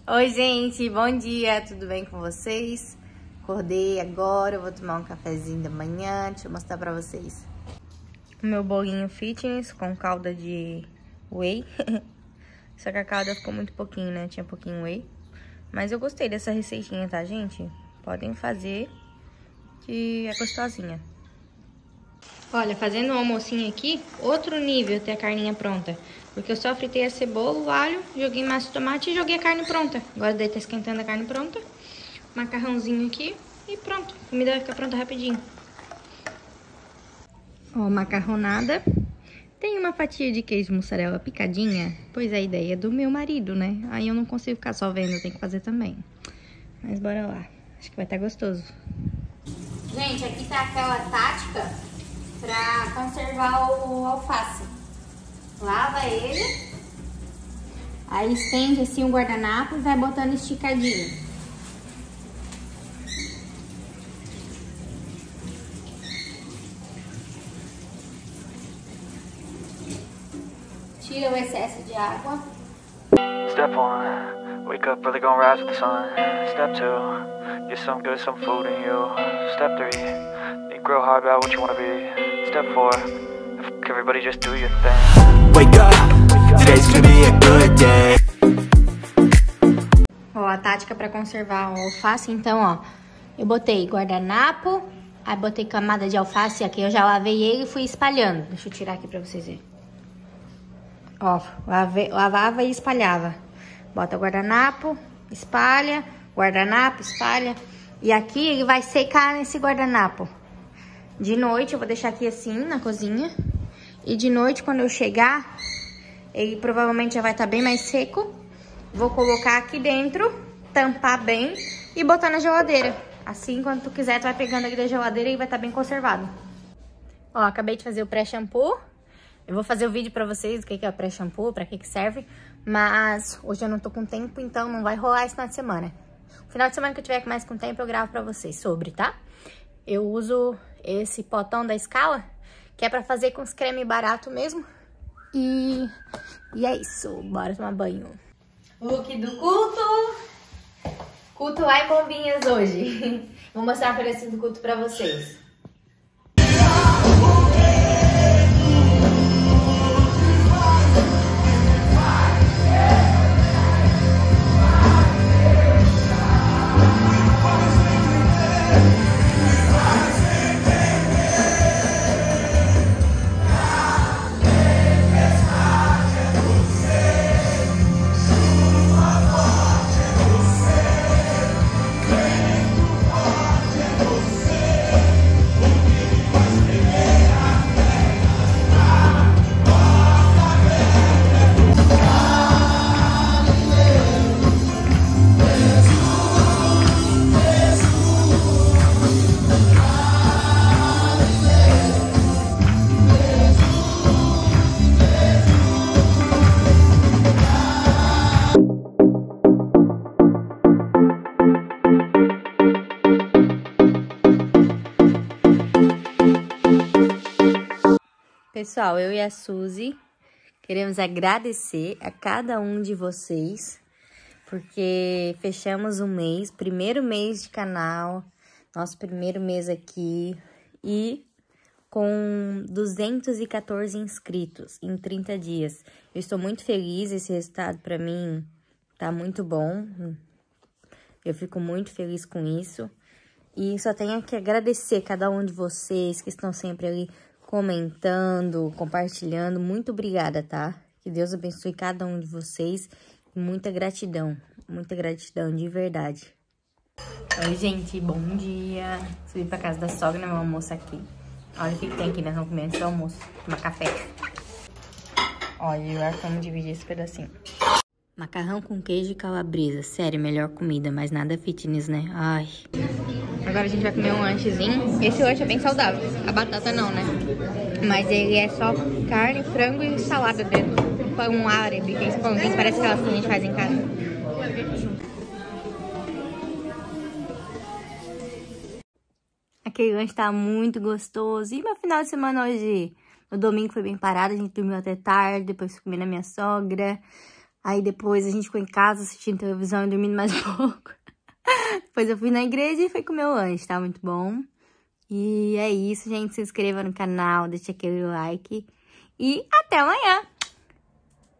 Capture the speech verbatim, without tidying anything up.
Oi, gente, bom dia, tudo bem com vocês? Acordei agora, eu vou tomar um cafezinho da manhã, deixa eu mostrar pra vocês. O meu bolinho fitness com calda de whey. Só que a calda ficou muito pouquinho, né? Tinha pouquinho whey. Mas eu gostei dessa receitinha, tá, gente? Podem fazer, que é gostosinha. Olha, fazendo um almocinho aqui, outro nível ter a carninha pronta. Porque eu só fritei a cebola, o alho, joguei massa de tomate e joguei a carne pronta. Agora daí tá esquentando a carne pronta. Macarrãozinho aqui e pronto. A comida vai ficar pronta rapidinho. Ó, macarronada. Tem uma fatia de queijo mussarela picadinha. Pois a ideia é do meu marido, né? Aí eu não consigo ficar só vendo, eu tenho que fazer também. Mas bora lá. Acho que vai estar gostoso. Gente, aqui tá aquela tática pra conservar o alface. Lava ele, aí estende assim o guardanapo e vai botando esticadinho. Tira o excesso de água. Step one, wake up early, gonna rise with the sun. Step two, get some good, some food in you. Step three, think real hard about what you wanna be. Step four, fuck everybody, just do your thing. Wake up, today's gonna be a good day. Ó, a tática pra conservar o alface, então, ó. Eu botei guardanapo, aí botei camada de alface aqui, eu já lavei ele e fui espalhando. Deixa eu tirar aqui pra vocês verem. Ó, lave, lavava e espalhava. Bota guardanapo, espalha, guardanapo, espalha. E aqui ele vai secar nesse guardanapo. De noite eu vou deixar aqui assim, na cozinha. E de noite, quando eu chegar, ele provavelmente já vai estar bem mais seco. Vou colocar aqui dentro, tampar bem e botar na geladeira. Assim, quando tu quiser, tu vai pegando aqui da geladeira e vai estar bem conservado. Ó, acabei de fazer o pré-shampoo. Eu vou fazer o vídeo pra vocês do que é o pré-shampoo, pra que que serve. Mas hoje eu não tô com tempo, então não vai rolar esse final de semana. No final de semana que eu tiver mais com tempo, eu gravo pra vocês sobre, tá? Eu uso esse potão da Scala, que é pra fazer com os creme barato mesmo. E, e é isso, bora tomar banho. Look do culto. Culto lá em Bombinhas hoje. Vou mostrar um pedacinho do culto pra vocês. Pessoal, eu e a Suzy queremos agradecer a cada um de vocês, porque fechamos um mês, primeiro mês de canal, nosso primeiro mês aqui, e com duzentos e quatorze inscritos em trinta dias. Eu estou muito feliz, esse resultado para mim tá muito bom, eu fico muito feliz com isso, e só tenho que agradecer a cada um de vocês que estão sempre ali comentando, compartilhando. Muito obrigada, tá? Que Deus abençoe cada um de vocês. Muita gratidão. Muita gratidão, de verdade. Oi, gente. Bom dia. Subi pra casa da sogra, né? Meu almoço aqui. Olha o que, que tem aqui, né? Vamos comer antes do almoço. Tomar café. Olha, e agora vamos dividir esse pedacinho. Macarrão com queijo e calabresa. Sério, melhor comida, mas nada fitness, né? Ai. Agora a gente vai comer um lanchezinho. Esse lanche é bem saudável. A batata não, né? Mas ele é só carne, frango e salada dentro. Pão árabe, que é esse pãozinho, parece aquelas que a gente faz em casa. Aquele lanche tá muito gostoso. E meu final de semana hoje? No domingo foi bem parado, a gente dormiu até tarde, depois comi na minha sogra. Aí depois a gente ficou em casa assistindo televisão e dormindo mais um pouco. Depois eu fui na igreja e fui comer o lanche, tá muito bom. E é isso, gente. Se inscreva no canal, deixa aquele like. E até amanhã!